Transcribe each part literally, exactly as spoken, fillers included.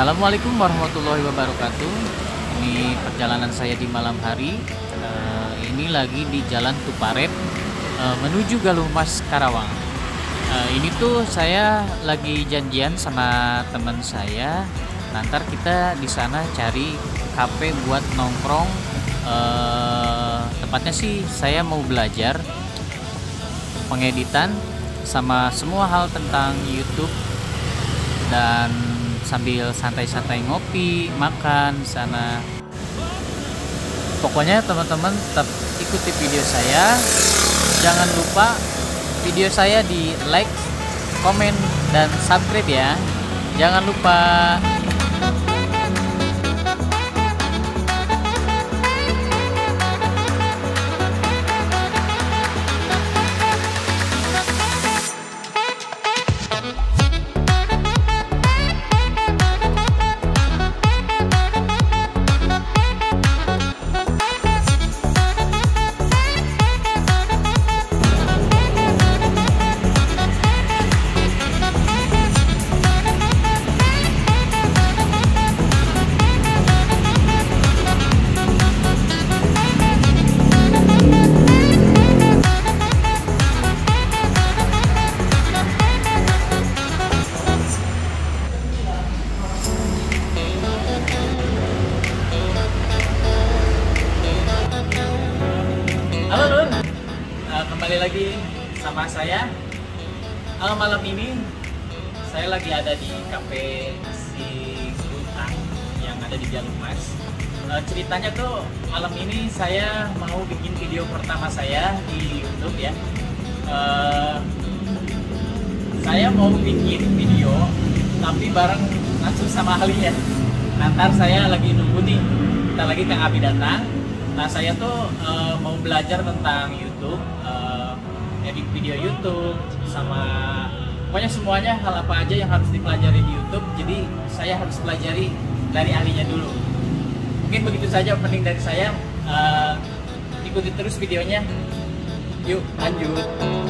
Assalamualaikum warahmatullahi wabarakatuh. Ini perjalanan saya di malam hari. Uh, ini lagi di Jalan Tuparep uh, menuju Galumas, Karawang. Uh, ini tuh saya lagi janjian sama teman saya. Nanti kita di sana cari kafe buat nongkrong. Uh, tepatnya sih saya mau belajar pengeditan sama semua hal tentang YouTube, dan sambil santai-santai ngopi, makan di sana. Pokoknya teman-teman tetap ikuti video saya. Jangan lupa video saya di like, komen, dan subscribe ya. Jangan lupa. Halo Lun, uh, kembali lagi sama saya. uh, Malam ini saya lagi ada di kafe si Gutang yang ada di Galumas. uh, Ceritanya tuh malam ini saya mau bikin video pertama saya di YouTube ya. uh, Saya mau bikin video tapi bareng langsung sama ahlinya. Nanti saya lagi nunggu nih, kita lagi Kang Abi datang. Nah, saya tuh uh, mau belajar tentang YouTube, uh, edit video YouTube, sama pokoknya semuanya hal apa aja yang harus dipelajari di YouTube. Jadi saya harus pelajari dari ahlinya dulu. Mungkin begitu saja opening dari saya. Uh, ikuti terus videonya. Yuk lanjut.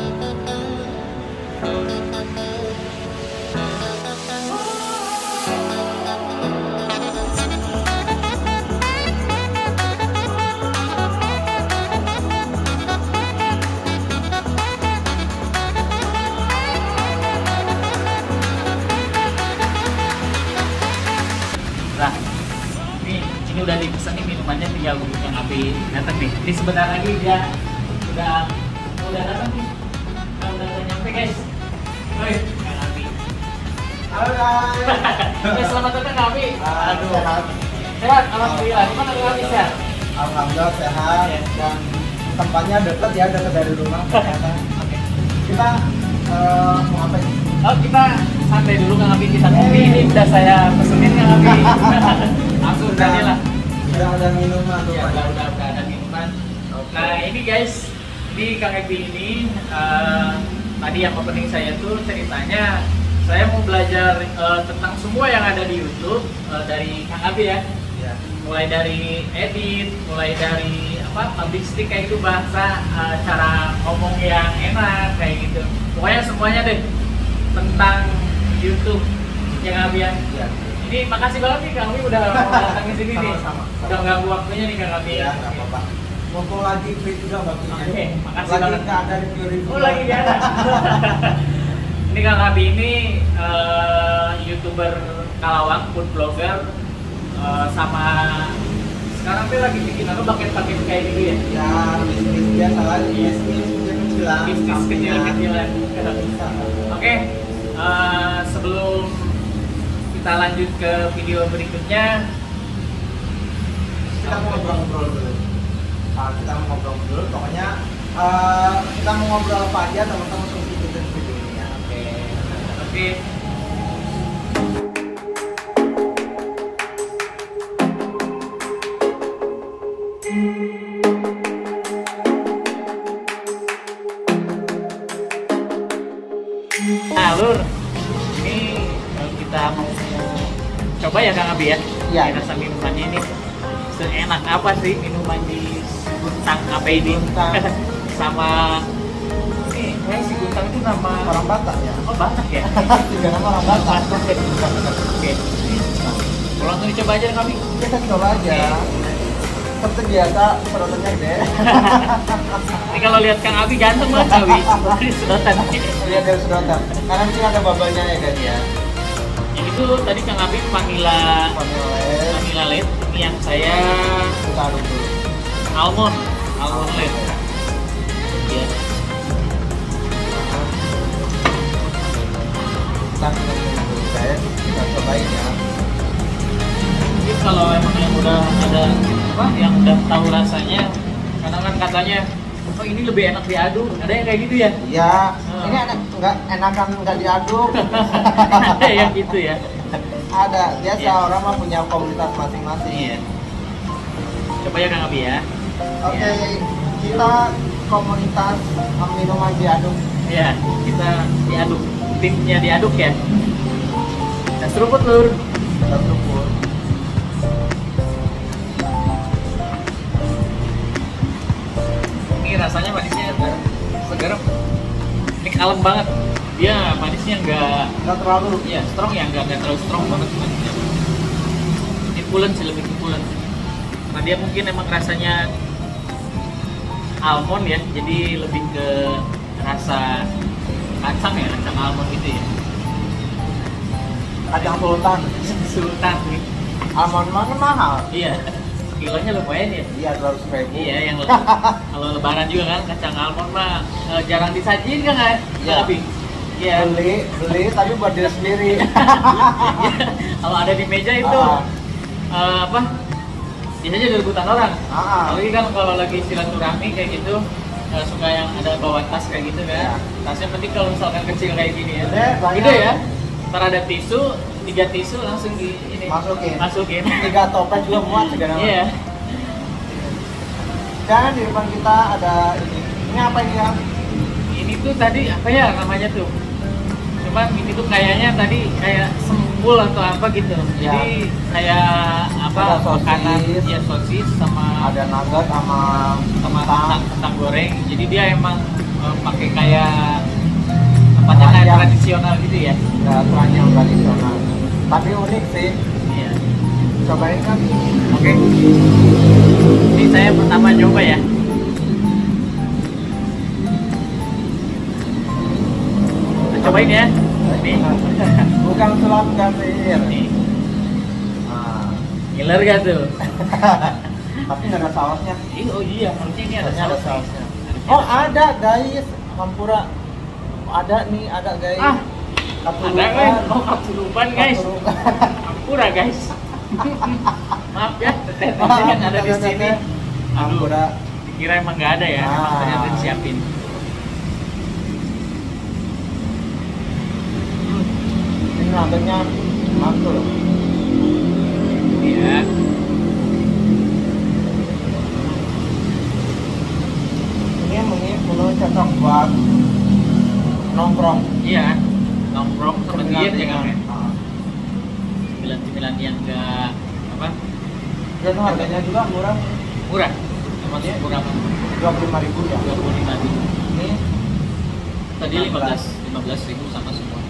Nah, ini ini udah dipesan nih minumannya, tinggal nunggu Kang Abi datang nih. Ini sebentar lagi dia udah udah datang nih. Udah udah, udah nyampe guys. Woi, Kang Abi. Halo guys. Ya, selamat datang Kang Abi. Aduh, sehat. Sehat, alhamdulillah. Gimana Kang Abi, sehat? Alhamdulillah sehat, Ya. dan tempatnya dekat ya, dekat dari rumah. Ternyata. Oke. Kita uh, mau apa nih? Oh, kita santai dulu Kang Abi, kita kopi. Ini udah saya pesenin Kang Abi. Langsung aja lah. Udah ada minuman tuh. Ya, Pak. udah, udah, udah ada minuman. Oke. Nah, ini guys, di Kang Abi ini uh, tadi yang opening saya tuh ceritanya saya mau belajar uh, tentang semua yang ada di YouTube, uh, dari Kang Abi ya. Ya. Mulai dari edit, mulai dari apa public stick kayak itu, bahasa, uh, cara ngomong yang enak kayak gitu. Pokoknya semuanya deh tentang YouTube yang Abi ya. Ya. Ini makasih banget nih Kang Abi udah mau datang ke sini nih. Sama-sama. Udah ganggu waktunya nih Kang Abi. Ya, nggak apa-apa. Mumpung lagi free juga waktunya. Oke, makasih lagi banget. nggak ada review-review. Oh, lagi nggak ada. Ini Kang Abi ini uh, YouTuber Kalawang, food blogger, uh, sama sekarang tuh lagi bikin apa, paket-paket kayak gitu ya? Ya, bisnis biasa lagi, bisnis kecil-kecilan. Bisnis kecil-kecilan. Bisa. Oke, uh, sebelum kita lanjut ke video berikutnya, Kita mau ngobrol-ngobrol dulu. Uh, kita mau ngobrol dulu, pokoknya uh, kita mau ngobrol apa aja, teman-teman terus ikutin video ini ya. oke, oke. Nah, Lur, ini eh, kita mau coba ya Kang Abi ya. Iya. Ini rasa minumannya ini seenak apa sih minuman di Gutang apa ini? Gutang. Sama ini, kayak si Gutang itu nama Orang Batak ya. oh Batak ya. Tiga nama orang Batak. Oke. Kalau langsung dicoba aja kami. Kita coba aja. Seperti biasa, perutnya gede. Ini kalau lihat Kang Abi ganteng banget Abi. Dari sedotan. Lihat dari sedotan. Karena sini ada babanya ya guys ya. Ini tuh tadi Kang Abi vanilla Vanilla. vanilla led. Ini yang saya Kita aduk dulu. almond almond led. Iya. Kita dulu guys. Kita cobain ya. Mungkin kalau emang yang udah ada apa, yang udah tahu rasanya, karena kan katanya, oh ini lebih enak diaduk. Ada yang kayak gitu ya? Iya. Oh. Ini enak, nggak enakan nggak diaduk. Ada yang gitu ya? Ada. Biasa Iya. orang mah punya komunitas masing-masing. Iya. Coba ya Kang Abi ya. Oke, Iya. kita komunitas minuman diaduk. Iya, kita diaduk. Timnya diaduk ya. Nah, seruput lur. Kita seruput. Ini rasanya manisnya segar. Ini kalem banget. Dia manisnya nggak Nggak terlalu. Iya, strong ya, nggak nggak terlalu strong banget manisnya. Ini pulen sih, lebih ke pulen. Karena dia mungkin emang rasanya almond ya, jadi lebih ke rasa kacang ya, kacang almond gitu ya. Kacang sultan. Sultan nih. Almond mana mahal? Iya, kilonya lumayan ya. Iya, dua ratus ribu. Iya, yang le- kalau lebaran juga kan kacang almond mah eh, jarang disajiin kan nggak? Iya. Tapi iya. Beli, beli tapi buat diri sendiri. Iya, kalau ada di meja itu Ah. eh, apa? Biasanya ada rebutan orang. Ah. Apalagi kan kalau lagi silaturahmi kayak gitu eh, suka yang ada bawa tas kayak gitu kan. Iya. Tasnya penting kalau misalkan kecil kayak gini ya. Gede, banyak. Gede ya. Ntar ada tisu, tiga tisu langsung di ini. Masukin. Masukin. Tiga toples juga muat segala macam. Iya. Dan di depan kita ada ini. Ini apa ini ya? Ini tuh tadi apa ya namanya tuh? Cuman ini tuh kayaknya tadi kayak sembul atau apa gitu. Ya. Jadi kayak apa Ada sosis. makanan ya sosis sama Ada nugget sama sama kentang. kentang, kentang goreng. Jadi dia emang eh, pakai kayak apa kayak Keranjang. tradisional gitu ya. Ya, keranjang tradisional. Tapi unik sih. Iya. Cobain kan. Oke. Ini saya pertama coba ya. Kita cobain ya. Nih. Bukan sulap dan sihir. Nih. Nah. Ngiler gak tuh? Tapi nggak ada sausnya. Ih, oh iya, harusnya ini ada Harusnya ada saus. sausnya. Oh ada guys, Hampura. Ada nih, ada guys. Ah, Katurukan. ada guys. Oh, katurupan guys. Katurukan. Hampura guys. Maaf ya, teteh-teteh Maaf, yang ada di teteh-teteh. sini. Aduh, Hampura. dikira emang nggak ada ya, emang Ah. ternyata disiapin. Ini nuggetnya mantul. Iya. Ini menu menu cocok buat nongkrong. Iya. Nongkrong sama diet ya kan ya. Ah. Cemilan-cemilan yang nggak apa Dan harganya juga murah. murah. Termasuk murah kan? Dua puluh lima ribu ya. dua puluh lima ribu. Ini Tadi lima belas lima belas ribu sama semua.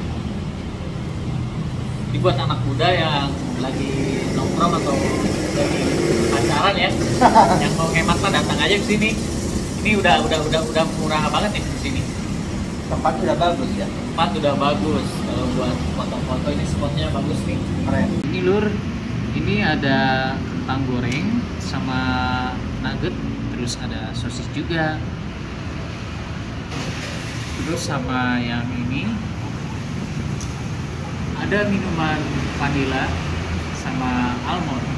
Ini buat anak muda yang lagi nongkrong atau lagi pacaran ya, yang mau hemat mah datang aja ke sini. Ini udah udah udah udah murah banget nih di sini. tempat udah bagus ya. Tempat udah bagus. Kalau buat foto-foto ini spotnya bagus nih. Keren. Ini lur, ini ada kentang goreng sama nugget, terus ada sosis juga. Terus sama yang ini ada minuman vanilla sama almond.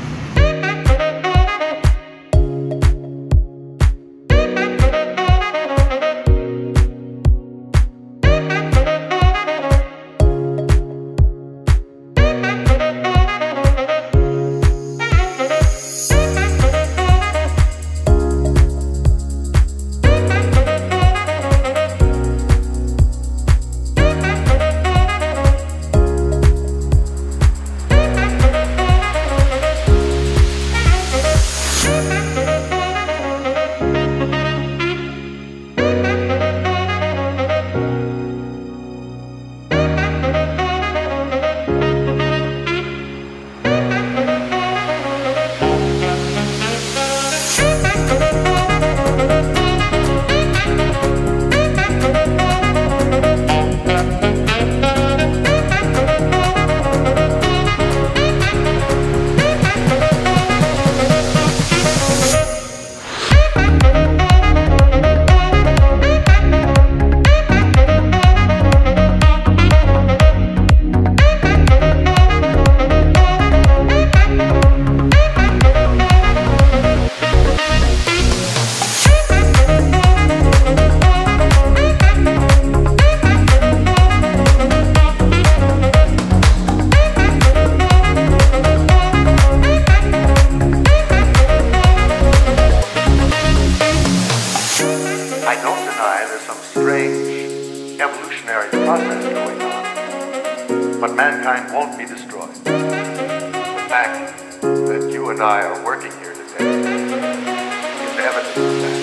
process going on. But mankind won't be destroyed. The fact that you and I are working here today is evidence of that.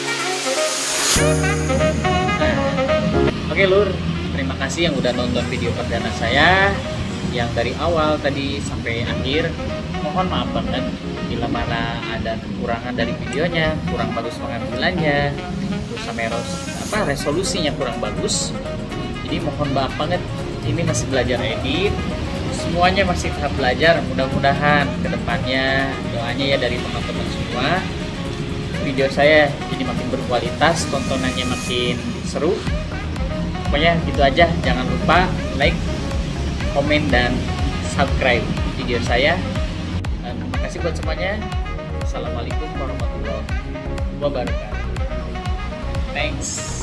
Oke Lur, terima kasih yang udah nonton video perdana saya yang dari awal tadi sampai akhir. Mohon maaf banget bila mana ada kekurangan dari videonya, kurang bagus pengambilannya, terus sampai apa resolusinya kurang bagus. Jadi mohon maaf banget, ini masih belajar edit, semuanya masih tahap belajar. Mudah-mudahan kedepannya doanya ya dari teman-teman semua, video saya jadi makin berkualitas, tontonannya makin seru. Pokoknya gitu aja, jangan lupa like, komen, dan subscribe video saya. Dan terima kasih buat semuanya. Assalamualaikum warahmatullahi wabarakatuh. Thanks.